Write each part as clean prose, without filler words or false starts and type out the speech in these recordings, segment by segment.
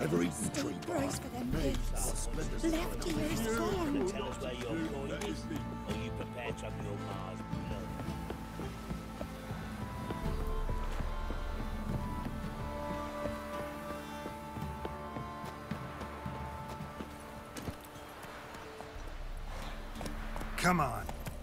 Ever eaten tree bark? Price for them bits. Left here is gone. Tell us where your coin is, or you prepare to have your Mars blood. Come on.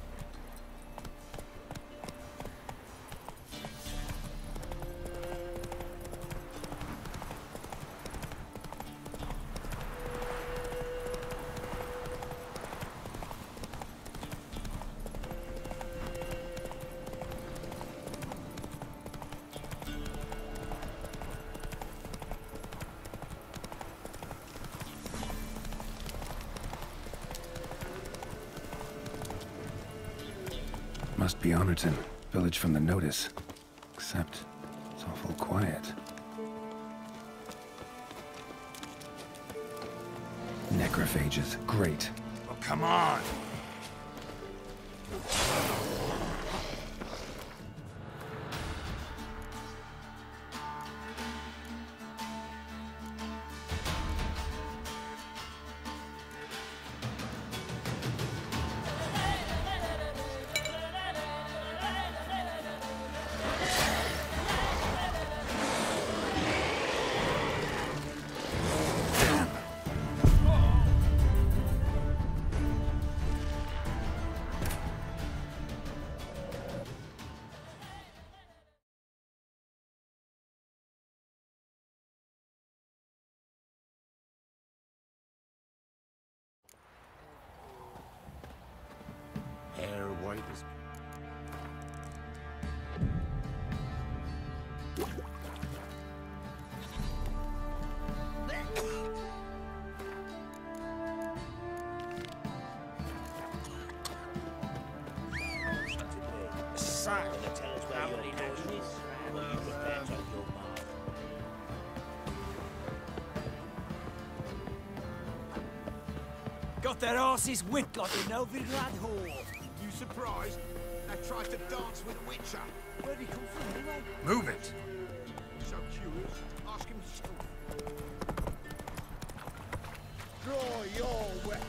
Must be Honorton, village from the notice. Except, it's awful quiet. Necrophages, great. Oh, come on! Hair white as... Sack. Tell us where your coin is, or you prepare to have your Mars. Got their asses whipped like a Novigrad whore. You surprised? They tried to dance with a Witcher. Where'd he come from anyway? Move it! So curious. Ask him yourself. Draw your weapon.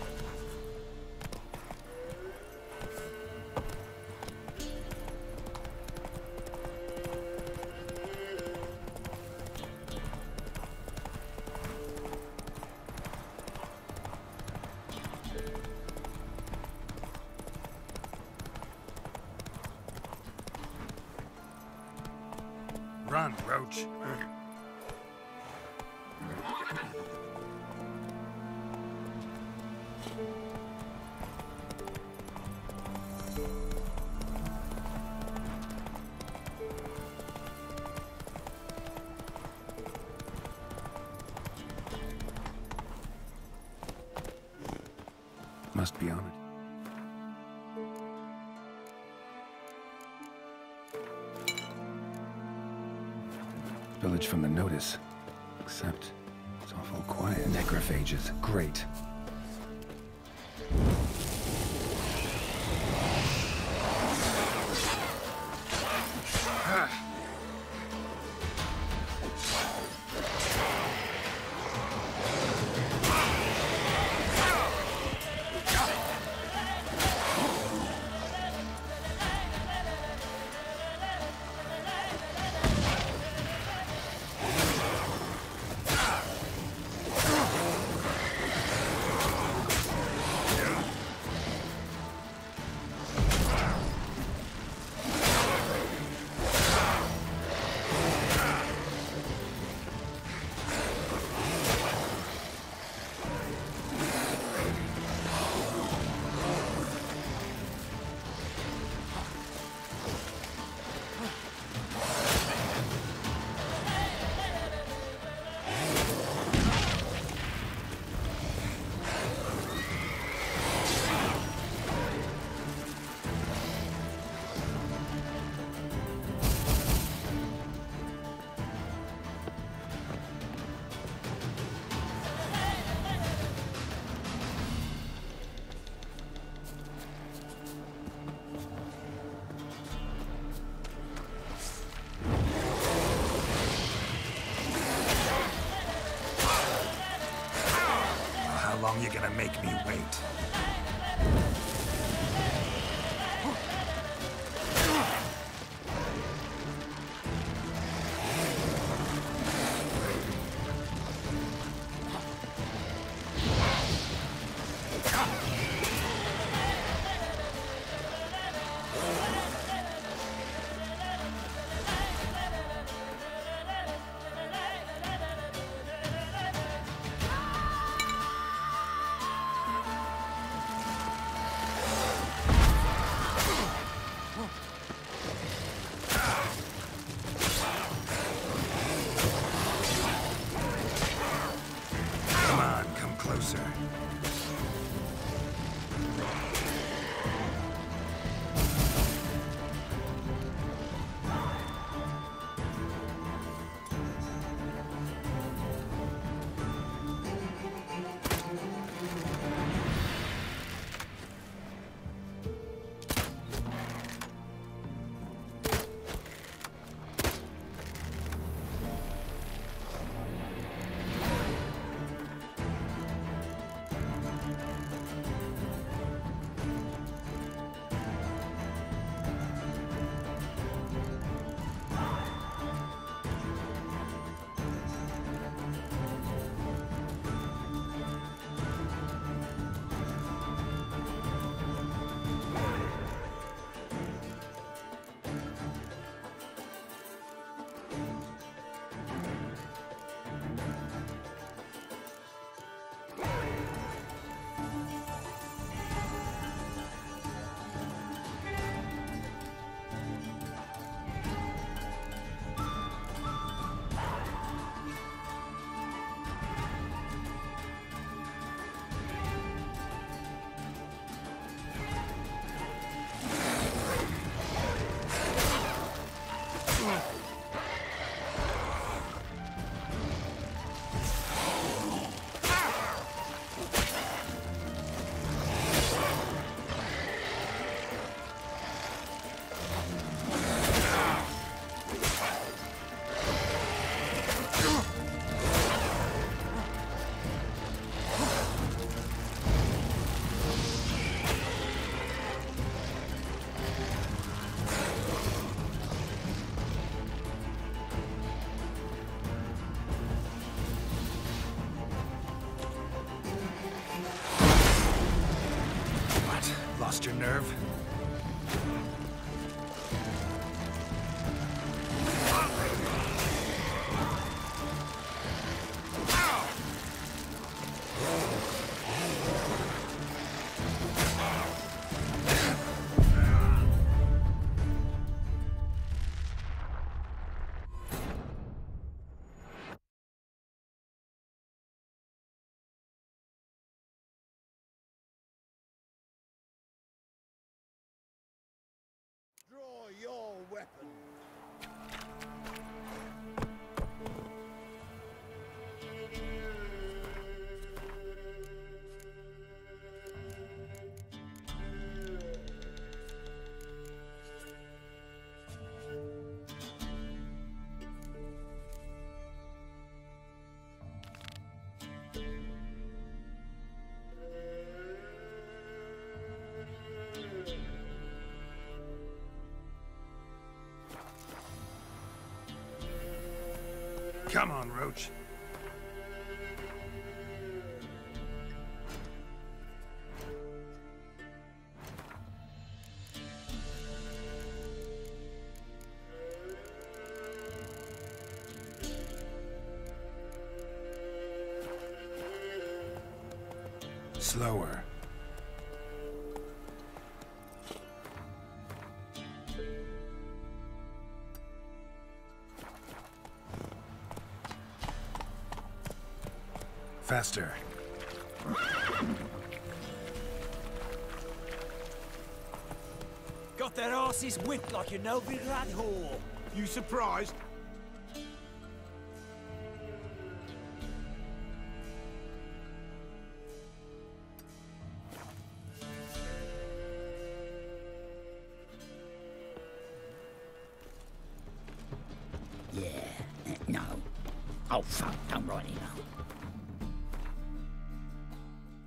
Run, Roach. Must be Honored. Village from the notice. Except, it's awful quiet. Necrophages, great. long you gonna make me wait? Come on, come closer. Lost your nerve? Draw your weapon. Come on, Roach. Slower. Faster. Got their asses whipped like a Novigrad whore. You surprised? Yeah, no. Oh, fuck, don't write it now.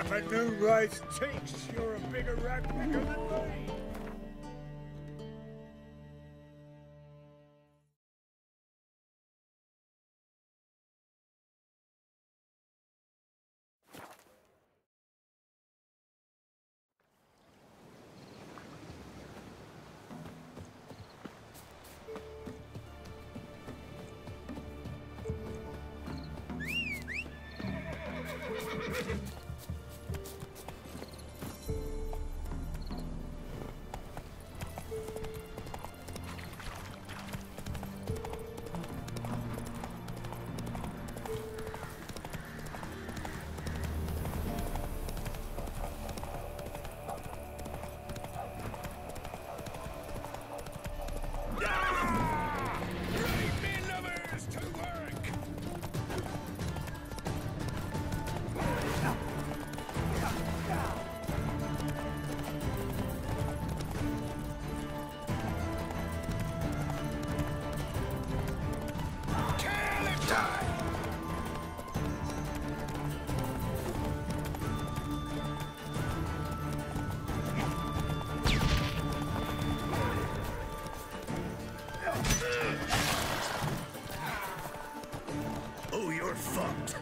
I know rice takes. You're a bigger rat picker than me. Oh, you're fucked.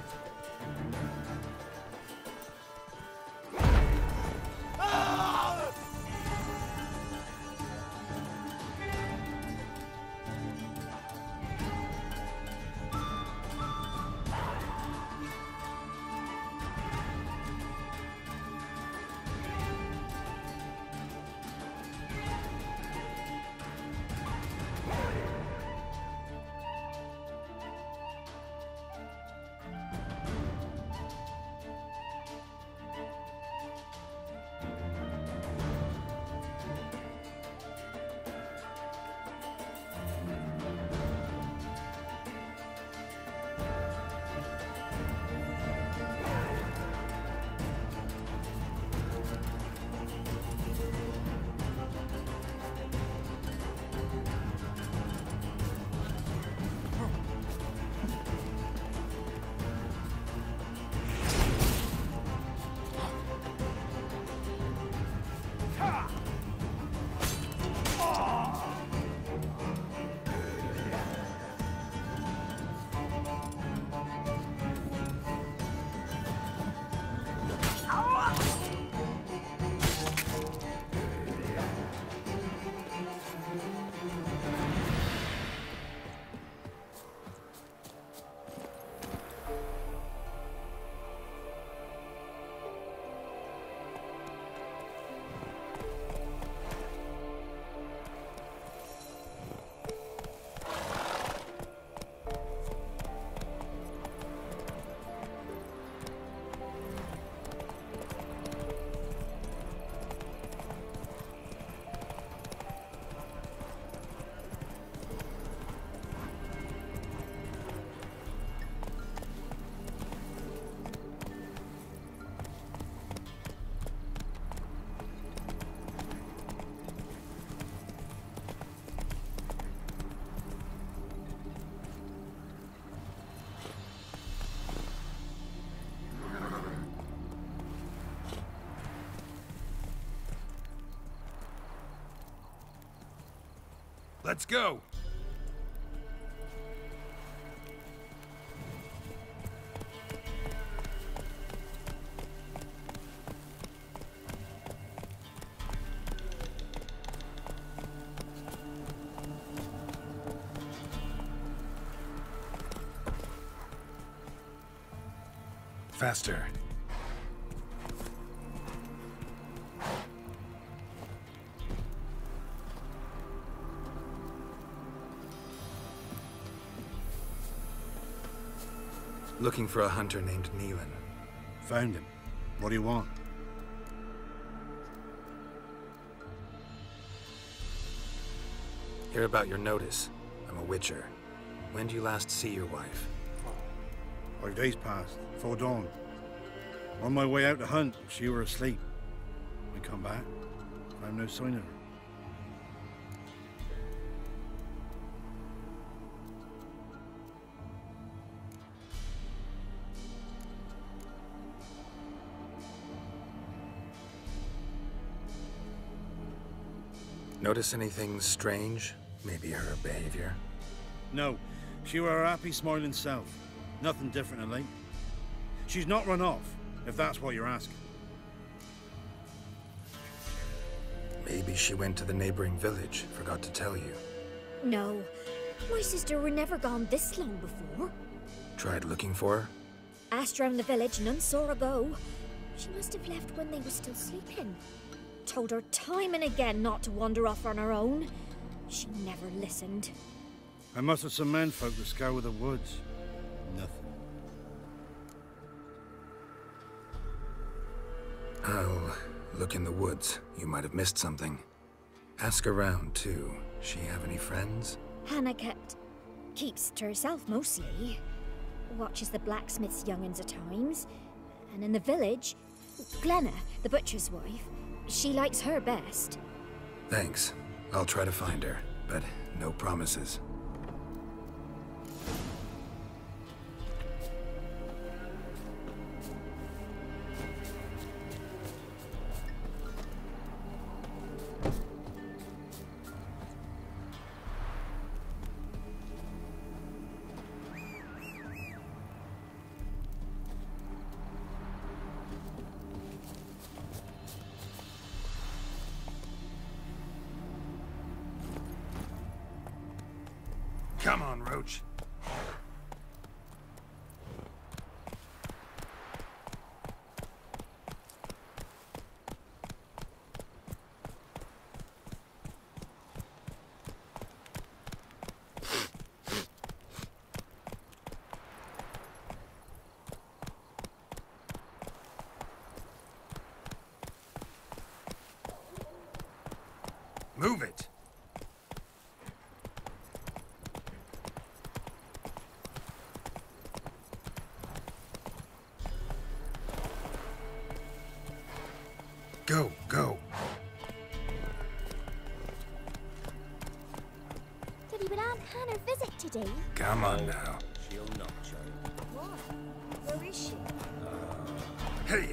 Let's go! Faster. Looking for a hunter named Neelan. Found him. What do you want? Hear about your notice. I'm a witcher. When did you last see your wife? 5 days passed, before dawn. On my way out to hunt, she were asleep. We come back, found no sign of her. Notice anything strange? Maybe her behavior? No, she were her happy, smiling self. Nothing different than late. She's not run off, if that's what you're asking. Maybe she went to the neighboring village, forgot to tell you. No, my sister were never gone this long before. Tried looking for her? Asked round the village, none saw her go. She must have left when they were still sleeping. Told her time and again not to wander off on her own. She never listened. I mustered some menfolk to scour the woods. Nothing. I'll look in the woods. You might have missed something. Ask around, too. She have any friends? Hannah keeps to herself mostly. Watches the blacksmith's young'uns at times. And in the village, Glenna, the butcher's wife, she likes her best. Thanks. I'll try to find her, but no promises. Come on, Roach. Move it. Go, go. Did he would Aunt Hannah visit today? Come on now. She'll not, child. What? Where is she? Hey,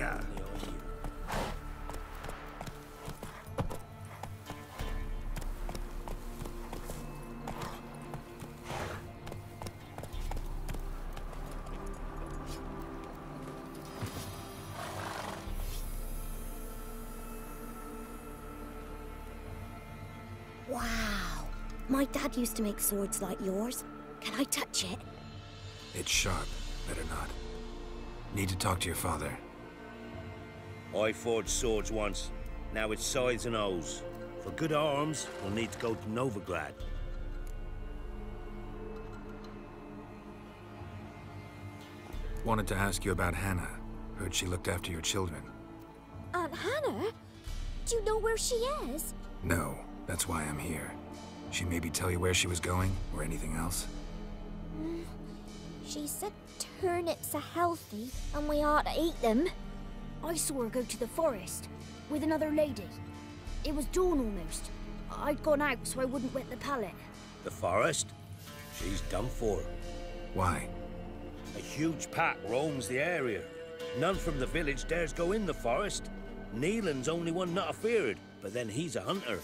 Wow. My dad used to make swords like yours. Can I touch it? It's sharp. Better not. Need to talk to your father. I forged swords once. Now it's scythes and hoes. For good arms, we'll need to go to Novigrad. Wanted to ask you about Hannah. Heard she looked after your children. Aunt Hannah? Do you know where she is? No, that's why I'm here. She maybe tell you where she was going, or anything else? She said turnips are healthy and we ought to eat them. I saw her go to the forest with another lady. It was dawn almost. I'd gone out so I wouldn't wet the pallet. The forest? She's done for. Why? A huge pack roams the area. None from the village dares go in the forest. Neelan's only one not afeared, but then he's a hunter.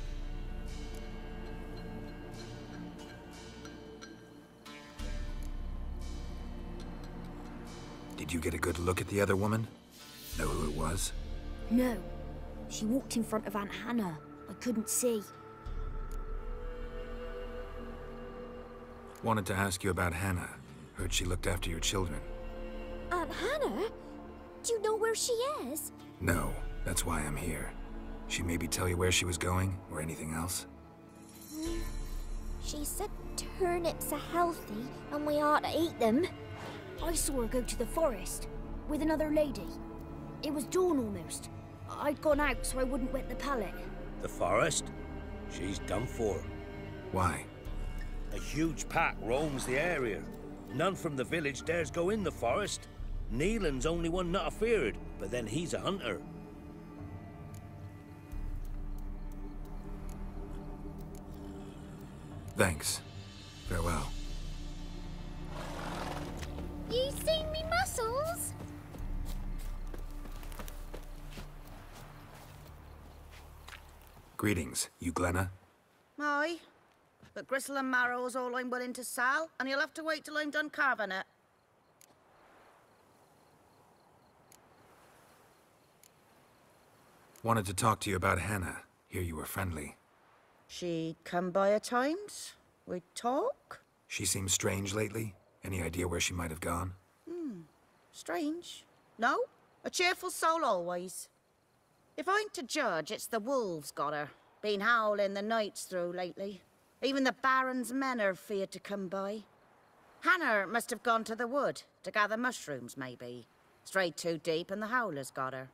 Did you get a good look at the other woman? Know who it was? No. She walked in front of Aunt Hannah. I couldn't see. Wanted to ask you about Hannah. Heard she looked after your children. Aunt Hannah? Do you know where she is? No, that's why I'm here. She maybe tell you where she was going, or anything else? She said turnips are healthy and we ought to eat them. I saw her go to the forest with another lady. It was dawn almost. I'd gone out so I wouldn't wet the pallet. The forest? She's done for. Why? A huge pack roams the area. None from the village dares go in the forest. Neelan's only one not afeared, but then he's a hunter. Thanks. Farewell. You seen me muscles? Greetings. You Glenna? Aye. But gristle and marrow's all I'm willing to sell, and you'll have to wait till I'm done carving it. Wanted to talk to you about Hannah. Hear you were friendly. She'd come by at times. We'd talk. She seems strange lately. Any idea where she might have gone? Strange. No, a cheerful soul always. If I'm to judge, it's the wolves got her. Been howling the nights through lately. Even the Baron's men are feared to come by. Hannah must have gone to the wood to gather mushrooms, maybe. Strayed too deep and the howlers got her.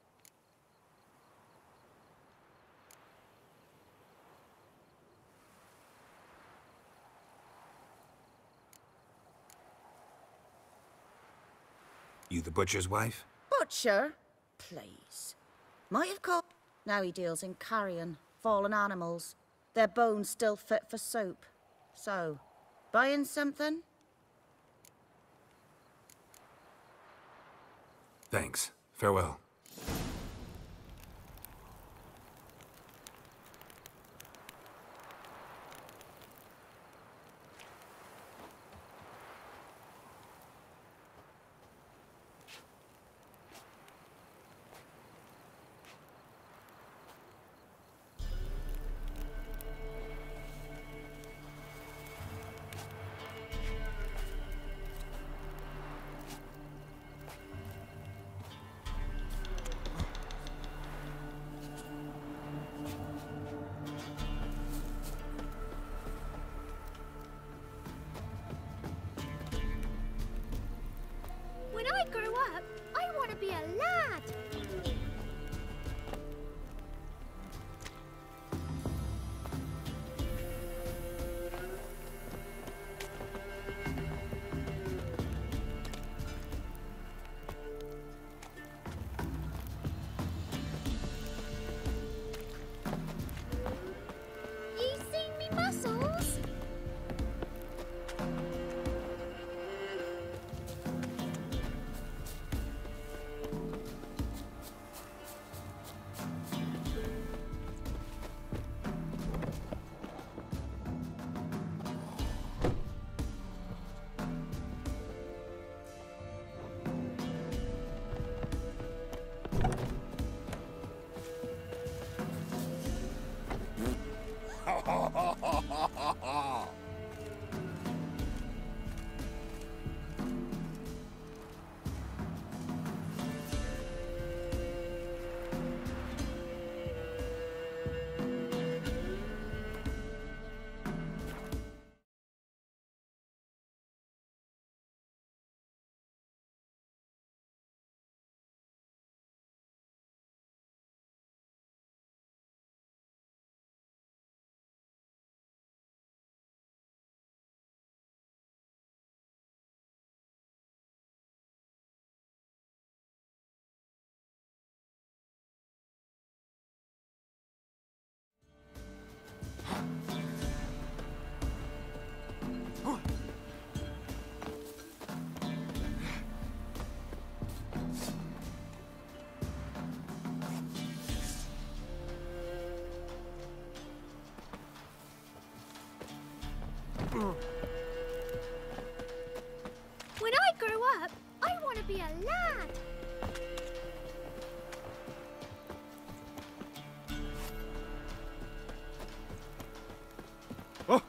You the butcher's wife? Butcher? Please. Might have caught... Now he deals in carrion, fallen animals. Their bones still fit for soup. So, buying something? Thanks. Farewell. When I grow up, I want to be a lad. You seen me muscles? When I grow up, I want to be a lad. Oh!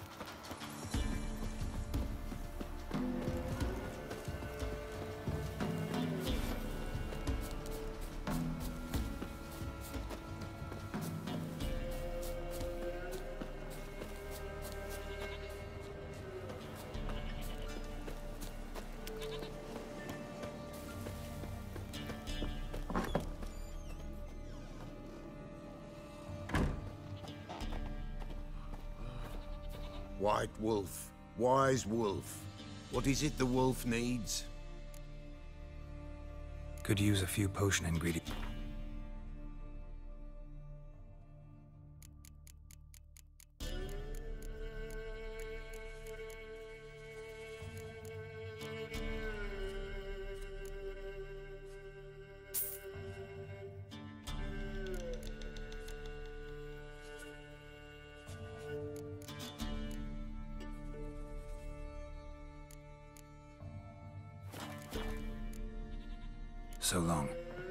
White wolf, wise wolf. What is it the wolf needs? Could use a few potion ingredients. So long.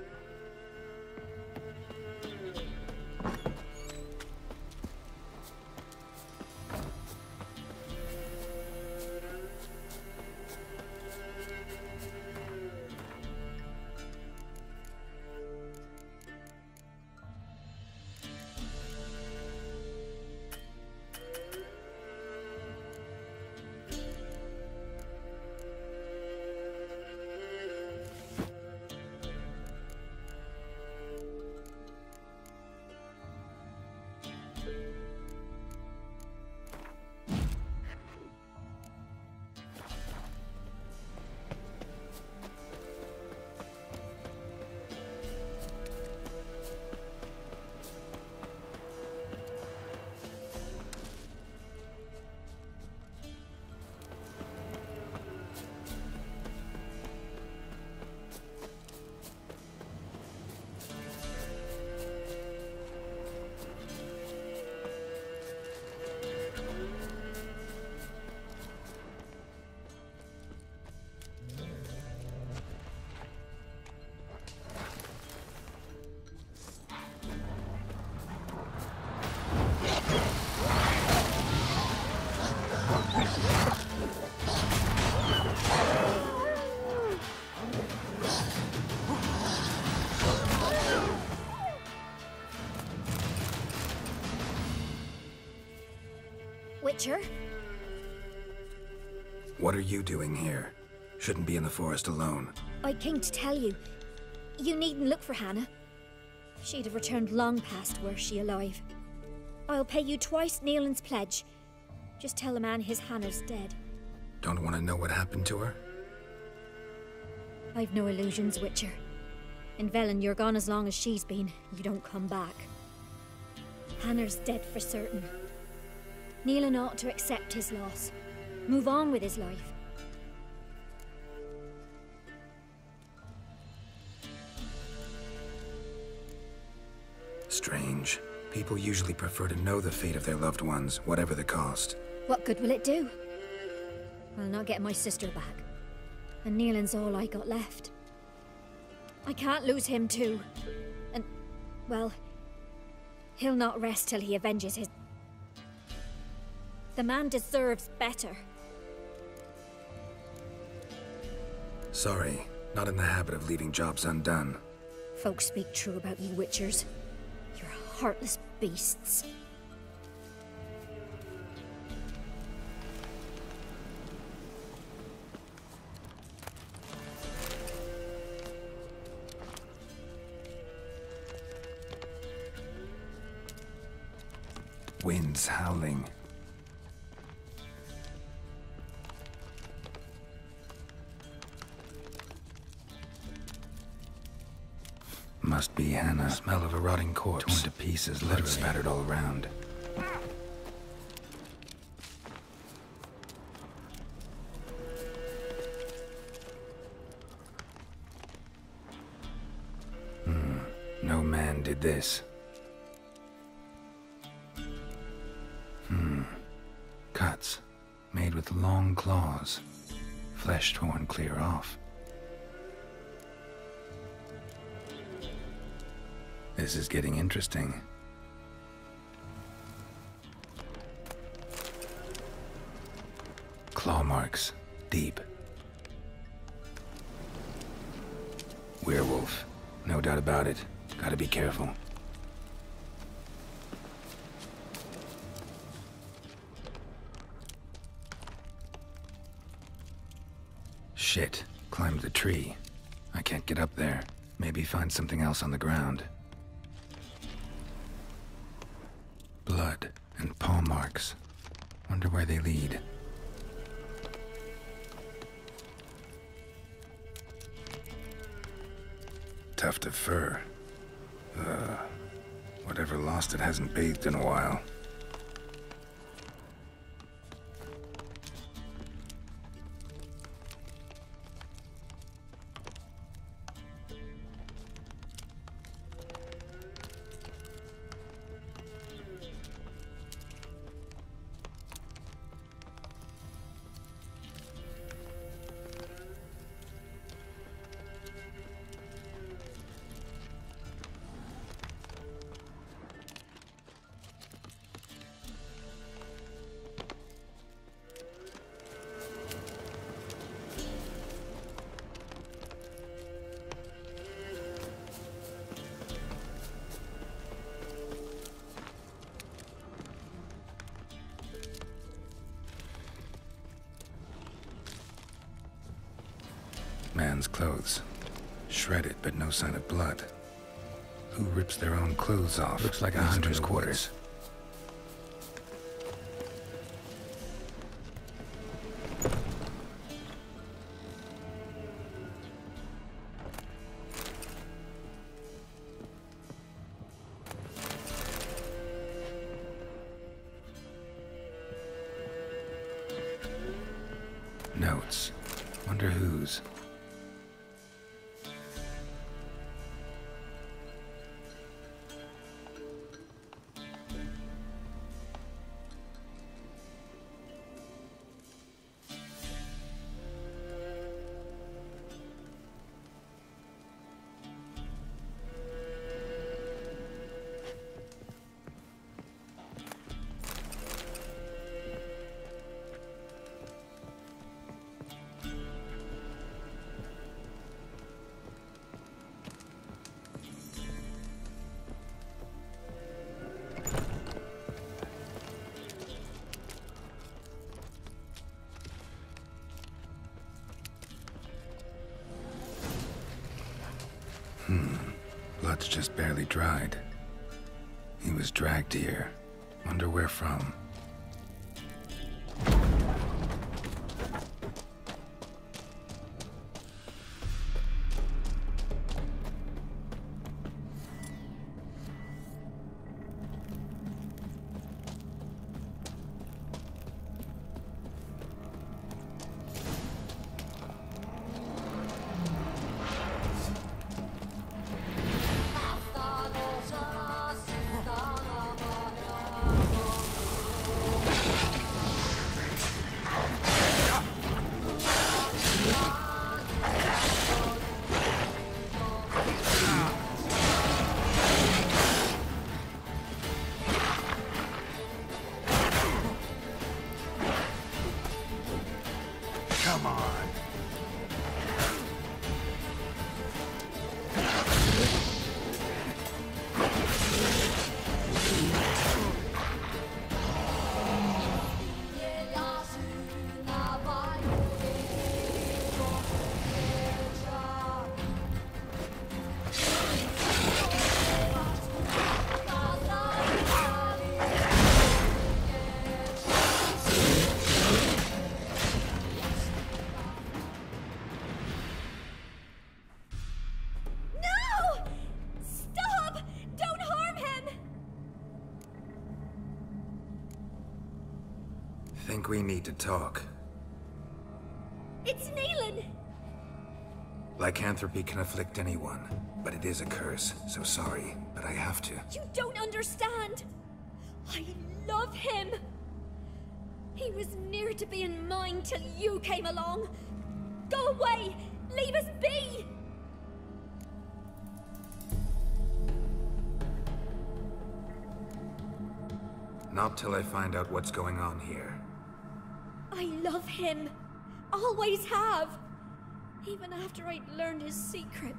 Witcher? What are you doing here? Shouldn't be in the forest alone. I came to tell you. You needn't look for Hannah. She'd have returned long past were she alive. I'll pay you twice Nealon's pledge. Just tell the man his Hannah's dead. Don't want to know what happened to her? I've no illusions, Witcher. In Velen, you're gone as long as she's been. You don't come back. Hannah's dead for certain. Nealon ought to accept his loss. Move on with his life. Strange. People usually prefer to know the fate of their loved ones, whatever the cost. What good will it do? I'll not get my sister back. And Nealon's all I got left. I can't lose him too. And, well, he'll not rest till he avenges his... The man deserves better. Sorry, not in the habit of leaving jobs undone. Folks speak true about you Witchers. You're heartless beasts. Winds howling. Must be Hannah. Smell of a rotting corpse. Torn to pieces, blood spattered all around. No man did this. Cuts, made with long claws. Flesh torn clear off. This is getting interesting. Claw marks, deep. Werewolf, no doubt about it. Gotta be careful. Shit, climbed the tree. I can't get up there. Maybe find something else on the ground. Blood and paw marks. Wonder where they lead. Tuft of fur. Whatever lost it hasn't bathed in a while. Neelan's clothes. Shredded, but no sign of blood. Who rips their own clothes off? Looks like a hunter's quarters. Notes. Wonder whose. Blood's just barely dried. He was dragged here. Wonder where from. Come on. Think we need to talk. It's Neelan! Lycanthropy can afflict anyone, but it is a curse, so sorry, but I have to. You don't understand! I love him! He was near to being mine till you came along! Go away! Leave us be! Not till I find out what's going on here. I love him. Always have. Even after I'd learned his secret.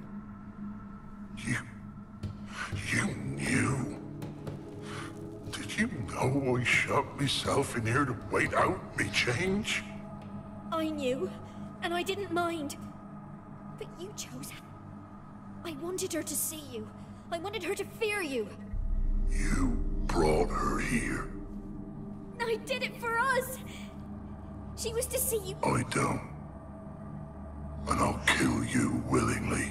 You knew? Did you know I shut myself in here to wait out me change? I knew, and I didn't mind. But you chose her. I wanted her to see you. I wanted her to fear you. You brought her here. I did it for us. She was to see you. I don't. And I'll kill you willingly.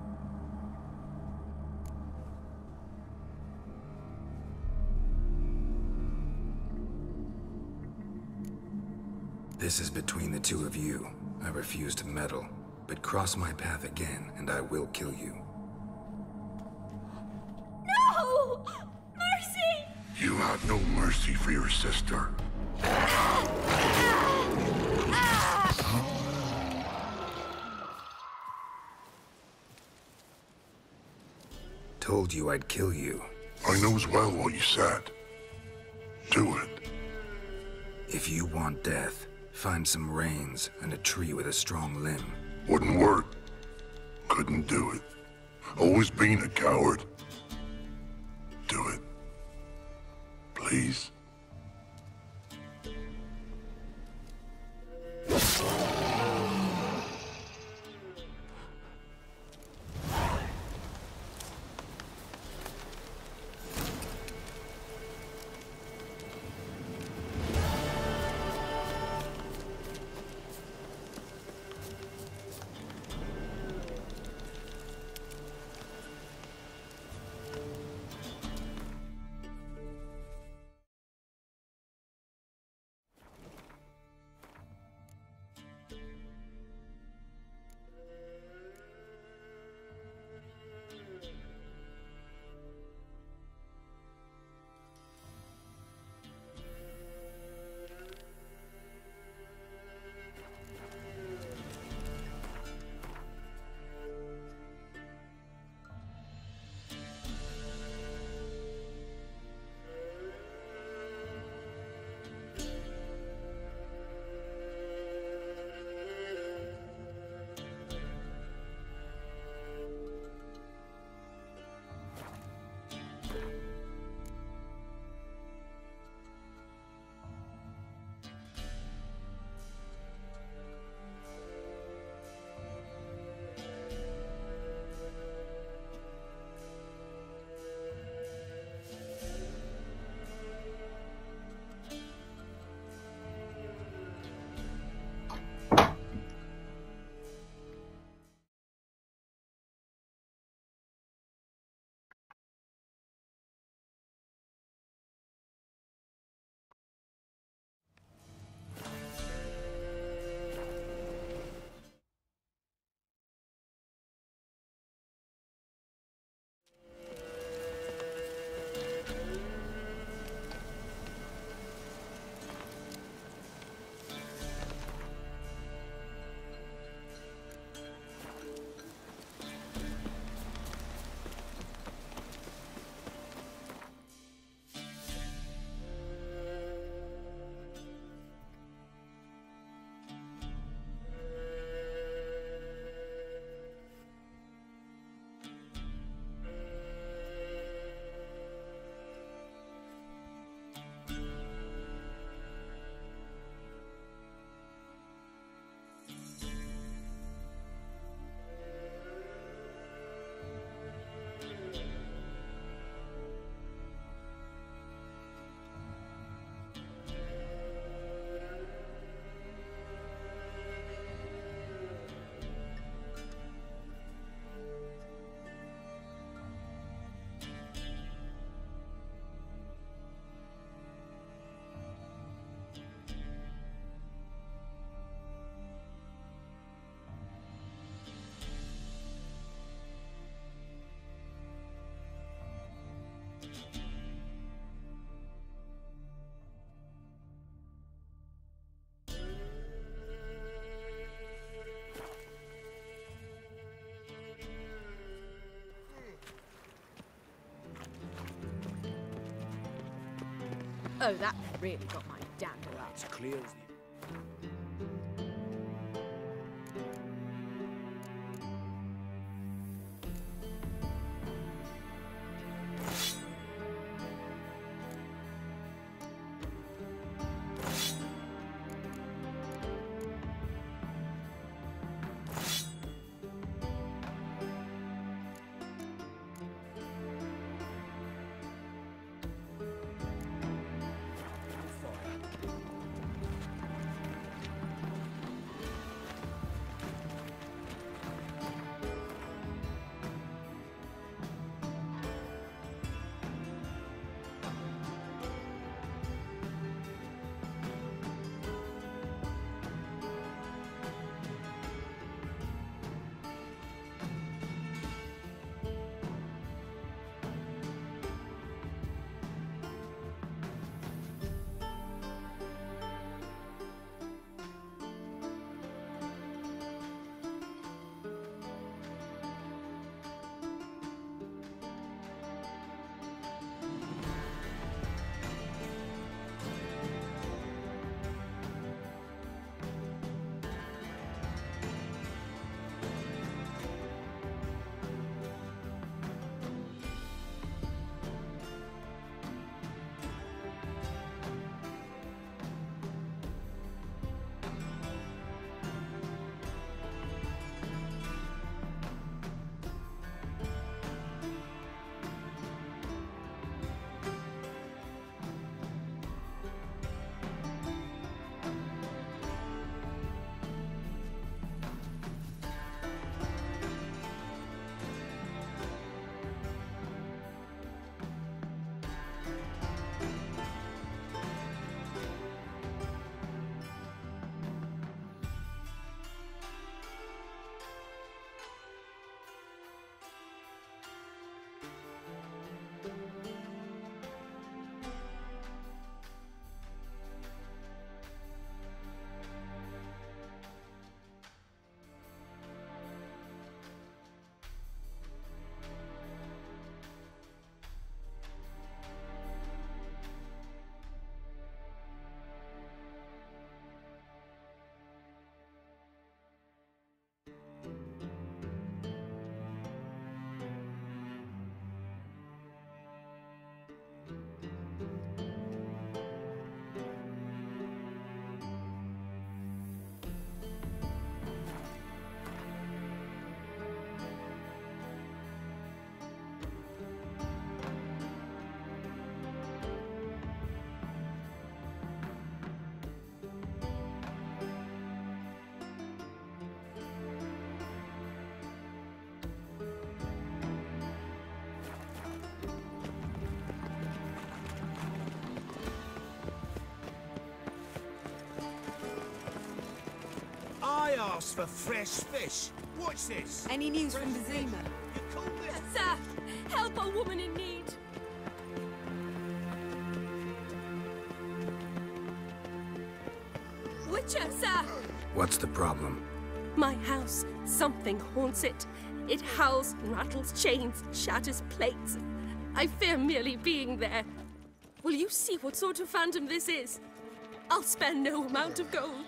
This is between the two of you. I refuse to meddle, but cross my path again, and I will kill you. No! Mercy! You had no mercy for your sister. Told you I'd kill you. I knows well what you said. Do it. If you want death, find some reins and a tree with a strong limb. Wouldn't work. Couldn't do it. Always been a coward. Do it. Please. Oh, that really got my dander up. It's clear as I asked for fresh fish. What's this? Any news from the Zima? You call this? Sir, help a woman in need. Witcher, sir! What's the problem? My house. Something haunts it. It howls and rattles chains, shatters plates. I fear merely being there. Will you see what sort of phantom this is? I'll spare no amount of gold.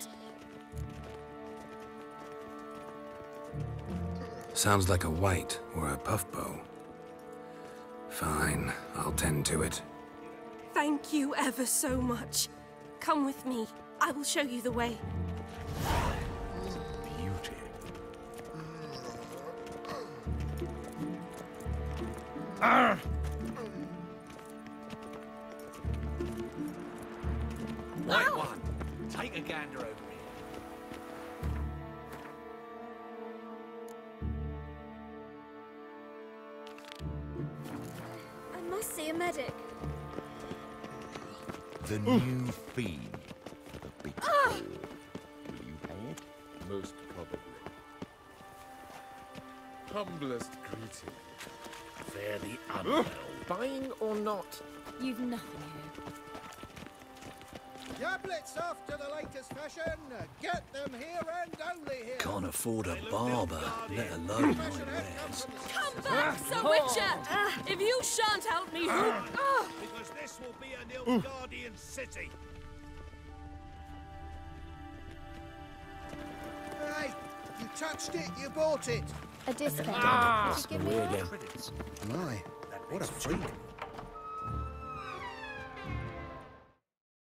Sounds like a white or a puffbow. Fine, I'll tend to it. Thank you ever so much. Come with me. I will show you the way. beauty. White one. Take a gander over here. I must see a medic. The new fiend for the big Will you pay it? Most probably. Humblest greeting. Fare thee unwell. Buying or not? You've nothing here. Yablets off to the latest fashion. Get them here and only here. Can't afford a barber, let alone my wares. Come back, Sir Witcher! If you shan't help me, who... Because this This will be a Nilfgaardian city. Hey, you touched it, you bought it. A discount. Ah, Would you give me away that? again. My, what a freak.